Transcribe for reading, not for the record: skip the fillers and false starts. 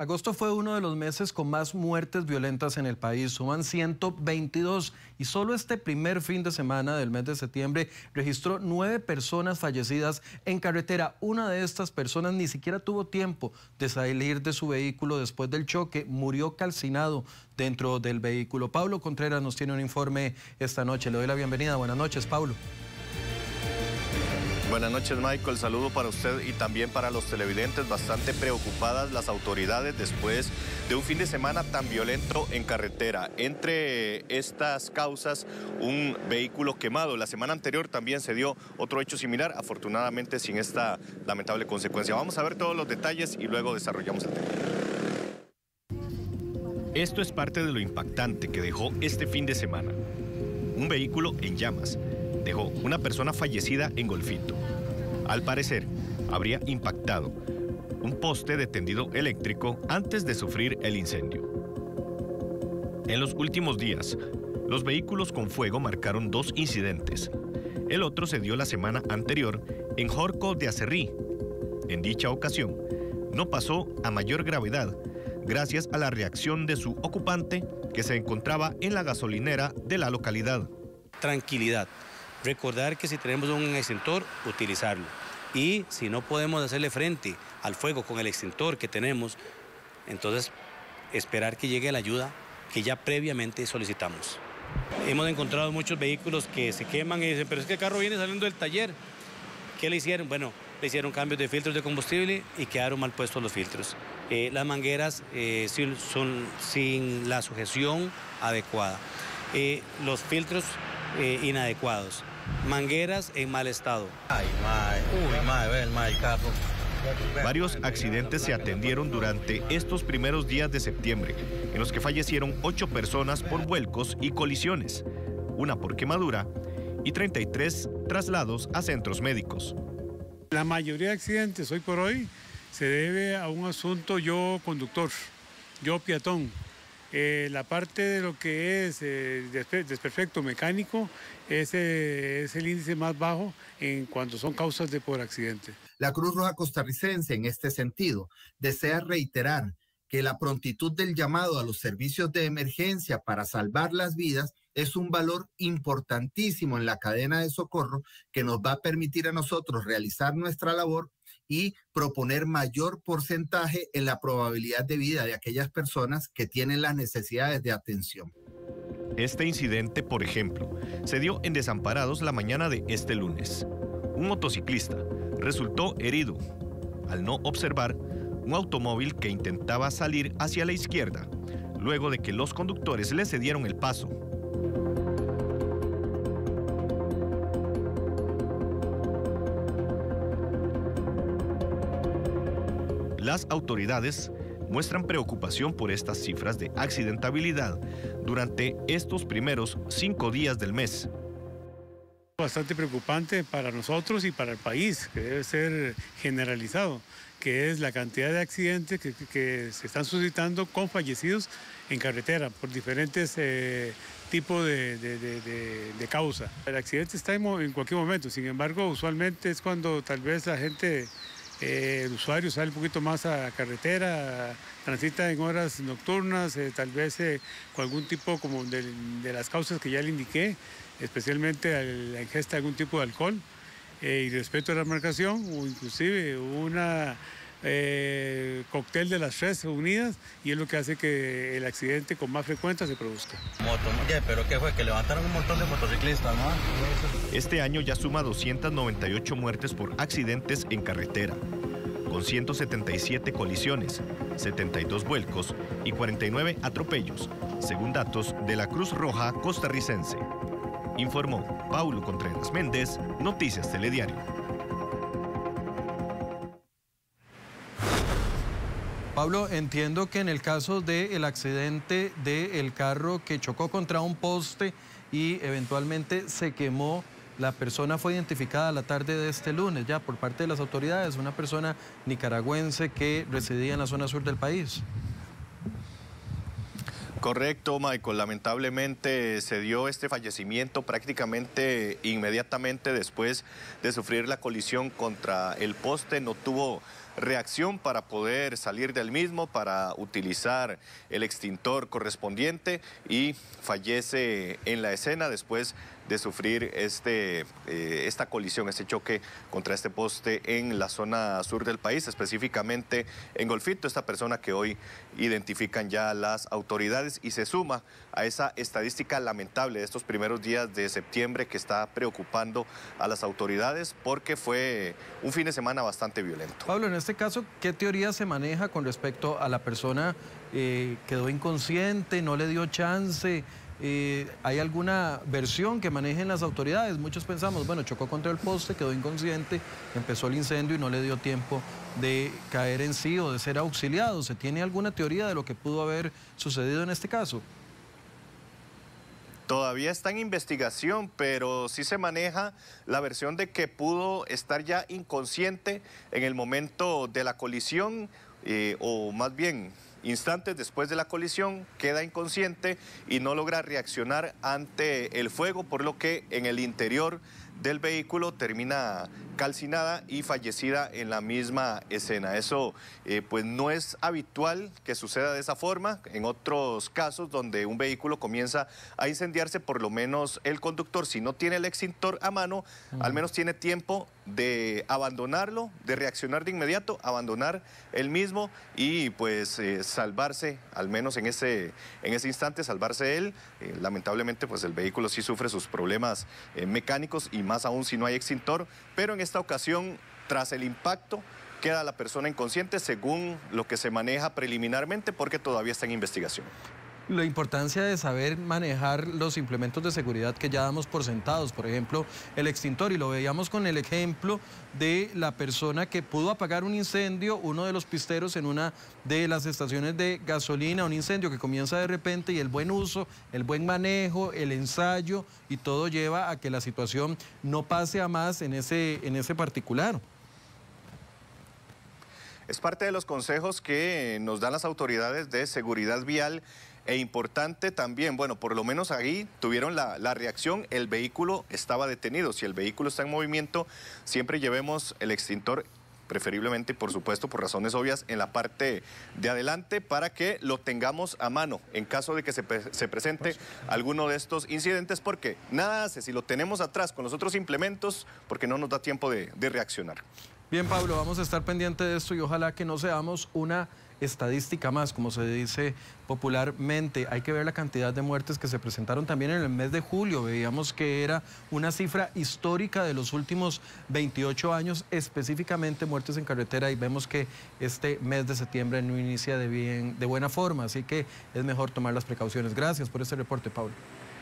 Agosto fue uno de los meses con más muertes violentas en el país, suman 122 y solo este primer fin de semana del mes de septiembre registró 9 personas fallecidas en carretera. Una de estas personas ni siquiera tuvo tiempo de salir de su vehículo después del choque, murió calcinado dentro del vehículo. Pablo Contreras nos tiene un informe esta noche, le doy la bienvenida. Buenas noches, Pablo. Buenas noches, Michael. Saludo para usted y también para los televidentes. Bastante preocupadas las autoridades después de un fin de semana tan violento en carretera. Entre estas causas, un vehículo quemado. La semana anterior también se dio otro hecho similar, afortunadamente sin esta lamentable consecuencia. Vamos a ver todos los detalles y luego desarrollamos el tema. Esto es parte de lo impactante que dejó este fin de semana. Un vehículo en llamas dejó una persona fallecida en Golfito. Al parecer, habría impactado un poste de tendido eléctrico antes de sufrir el incendio. En los últimos días, los vehículos con fuego marcaron 2 incidentes. El otro se dio la semana anterior en Jorco de Acerrí. En dicha ocasión, no pasó a mayor gravedad gracias a la reacción de su ocupante que se encontraba en la gasolinera de la localidad. Tranquilidad. Recordar que si tenemos un extintor, utilizarlo. Y si no podemos hacerle frente al fuego con el extintor que tenemos, entonces esperar que llegue la ayuda que ya previamente solicitamos. Hemos encontrado muchos vehículos que se queman y dicen, pero es que el carro viene saliendo del taller. ¿Qué le hicieron? Bueno, le hicieron cambios de filtros de combustible y quedaron mal puestos los filtros. Las mangueras son sin la sujeción adecuada. Los filtros inadecuados. Mangueras en mal estado. Varios accidentes se atendieron durante estos primeros días de septiembre, en los que fallecieron 8 personas por vuelcos y colisiones, una por quemadura y 33 traslados a centros médicos. La mayoría de accidentes hoy por hoy se debe a un asunto yo conductor, yo peatón. La parte de lo que es desperfecto mecánico es el índice más bajo en cuanto son causas de por accidente. La Cruz Roja Costarricense, en este sentido, desea reiterar que la prontitud del llamado a los servicios de emergencia para salvar las vidas es un valor importantísimo en la cadena de socorro que nos va a permitir a nosotros realizar nuestra labor y proponer mayor porcentaje en la probabilidad de vida de aquellas personas que tienen las necesidades de atención. Este incidente, por ejemplo, se dio en Desamparados la mañana de este lunes. Un motociclista resultó herido al no observar un automóvil que intentaba salir hacia la izquierda, luego de que los conductores le cedieron el paso. Las autoridades muestran preocupación por estas cifras de accidentabilidad durante estos primeros 5 días del mes. Bastante preocupante para nosotros y para el país, que debe ser generalizado, que es la cantidad de accidentes que se están suscitando con fallecidos en carretera por diferentes tipos de causa. El accidente está en cualquier momento, sin embargo, usualmente es cuando tal vez la gente... el usuario sale un poquito más a carretera, transita en horas nocturnas, tal vez con algún tipo como de las causas que ya le indiqué, especialmente la ingesta de algún tipo de alcohol y respecto a la marcación o inclusive una cóctel de las 3 unidas y es lo que hace que el accidente con más frecuencia se produzca. ¿Pero qué fue? Que levantaron un montón de motociclistas, ¿no? Este año ya suma 298 muertes por accidentes en carretera, con 177 colisiones, 72 vuelcos y 49 atropellos, según datos de la Cruz Roja Costarricense. Informó Paulo Contreras Méndez, Noticias Telediario. Pablo, entiendo que en el caso del accidente del carro que chocó contra un poste y eventualmente se quemó, la persona fue identificada la tarde de este lunes ya por parte de las autoridades, una persona nicaragüense que residía en la zona sur del país. Correcto, Michael. Lamentablemente se dio este fallecimiento prácticamente inmediatamente después de sufrir la colisión contra el poste. No tuvo reacción para poder salir del mismo, para utilizar el extintor correspondiente y fallece en la escena después de sufrir esta colisión, este choque contra este poste en la zona sur del país, específicamente en Golfito, esta persona que hoy identifican ya las autoridades y se suma a esa estadística lamentable de estos primeros días de septiembre que está preocupando a las autoridades porque fue un fin de semana bastante violento. Pablo, en este caso, ¿qué teoría se maneja con respecto a la persona quedó inconsciente, no le dio chance? ¿Hay alguna versión que manejen las autoridades? Muchos pensamos, bueno, chocó contra el poste, quedó inconsciente, empezó el incendio y no le dio tiempo de caer en sí o de ser auxiliado. ¿Se tiene alguna teoría de lo que pudo haber sucedido en este caso? Todavía está en investigación, pero sí se maneja la versión de que pudo estar ya inconsciente en el momento de la colisión, o más bien instantes después de la colisión, queda inconsciente y no logra reaccionar ante el fuego, por lo que en el interior del vehículo termina calcinada y fallecida en la misma escena. Eso pues no es habitual que suceda de esa forma. En otros casos donde un vehículo comienza a incendiarse, por lo menos el conductor, si no tiene el extintor a mano, al menos tiene tiempo de abandonarlo, de reaccionar de inmediato, abandonar el mismo y pues salvarse, al menos en ese instante, salvarse él. Lamentablemente pues el vehículo sí sufre sus problemas mecánicos y más aún si no hay extintor, pero en esta ocasión, tras el impacto, queda la persona inconsciente según lo que se maneja preliminarmente porque todavía está en investigación. La importancia de saber manejar los implementos de seguridad que ya damos por sentados, por ejemplo, el extintor, y lo veíamos con el ejemplo de la persona que pudo apagar un incendio, uno de los pisteros en una de las estaciones de gasolina, un incendio que comienza de repente y el buen uso, el buen manejo, el ensayo y todo lleva a que la situación no pase a más en ese particular. Es parte de los consejos que nos dan las autoridades de seguridad vial. E importante también, bueno, por lo menos ahí tuvieron la reacción, el vehículo estaba detenido. Si el vehículo está en movimiento, siempre llevemos el extintor, preferiblemente, por supuesto, por razones obvias, en la parte de adelante para que lo tengamos a mano en caso de que se presente alguno de estos incidentes, porque nada hace si lo tenemos atrás con los otros implementos, porque no nos da tiempo de reaccionar. Bien, Pablo, vamos a estar pendientes de esto y ojalá que no seamos una estadística más, como se dice popularmente. Hay que ver la cantidad de muertes que se presentaron también en el mes de julio. Veíamos que era una cifra histórica de los últimos 28 años, específicamente muertes en carretera, y vemos que este mes de septiembre no inicia de buena forma, así que es mejor tomar las precauciones. Gracias por este reporte, Pablo.